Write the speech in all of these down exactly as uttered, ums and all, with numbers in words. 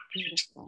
Beautiful.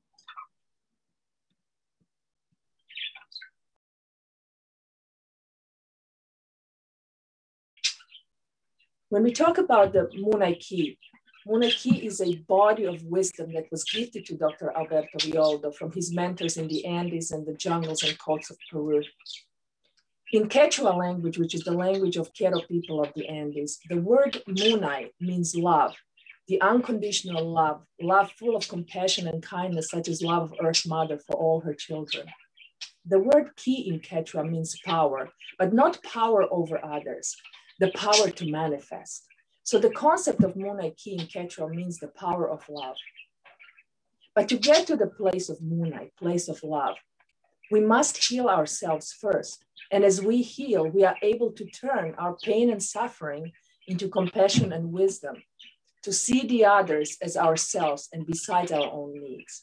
When we talk about the Munay Ki, Munay Ki is a body of wisdom that was gifted to Doctor Alberto Villoldo from his mentors in the Andes and the jungles and coasts of Peru. In Quechua language, which is the language of Quero people of the Andes, the word Munay means love, the unconditional love, love full of compassion and kindness, such as love of Earth Mother for all her children. The word Ki in Quechua means power, but not power over others, the power to manifest. So the concept of Munay Ki in Quechua means the power of love. But to get to the place of Munay, place of love, we must heal ourselves first. And as we heal, we are able to turn our pain and suffering into compassion and wisdom, to see the others as ourselves and besides our own needs.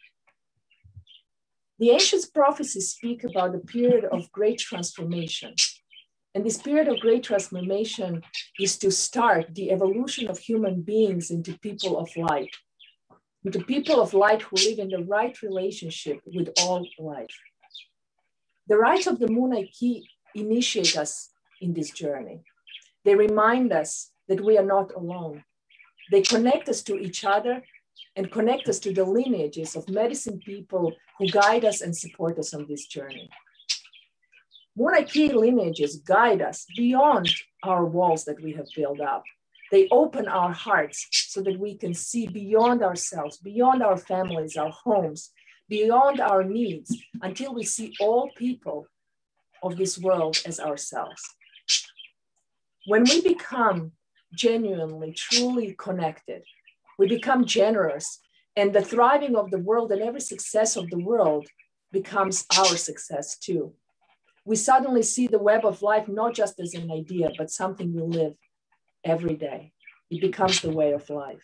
The ancient prophecies speak about a period of great transformation. And this period of great transformation is to start the evolution of human beings into people of light, into people of light who live in the right relationship with all life. The rites of the Munay Ki initiate us in this journey. They remind us that we are not alone. They connect us to each other and connect us to the lineages of medicine people who guide us and support us on this journey. Munay Ki lineages guide us beyond our walls that we have built up. They open our hearts so that we can see beyond ourselves, beyond our families, our homes, beyond our needs, until we see all people of this world as ourselves. When we become genuinely, truly connected, we become generous, and the thriving of the world and every success of the world becomes our success too. We suddenly see the web of life not just as an idea, but something we live every day. It becomes the way of life.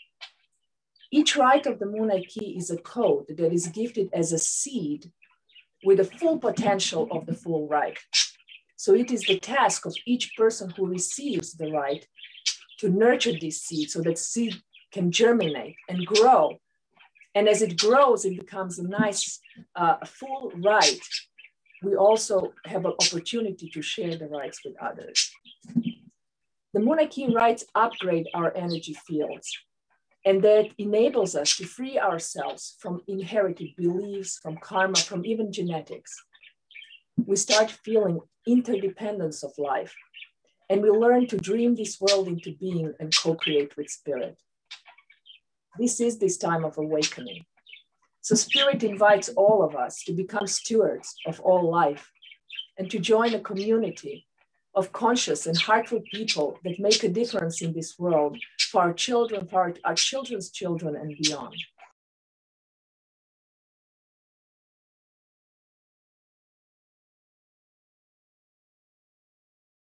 Each rite of the Munay Ki is a code that is gifted as a seed with the full potential of the full rite. So it is the task of each person who receives the rite to nurture this seed so that seed can germinate and grow. And as it grows, it becomes a nice, uh, full rite. We also have an opportunity to share the rites with others. The Munay Ki rites upgrade our energy fields, and that enables us to free ourselves from inherited beliefs, from karma, from even genetics. We start feeling interdependence of life, and we learn to dream this world into being and co-create with spirit. This is this time of awakening. So spirit invites all of us to become stewards of all life and to join a community of conscious and heartful people that make a difference in this world for our children, for our, our children's children and beyond.